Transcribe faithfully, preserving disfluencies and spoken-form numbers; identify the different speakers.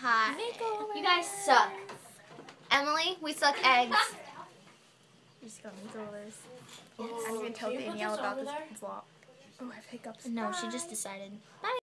Speaker 1: Hi. You guys suck. Emily, we suck eggs.
Speaker 2: You're just gonna makeovers. I didn't even tell Danielle about this vlog. Oh, I have hiccups.
Speaker 1: No, she just decided. Bye.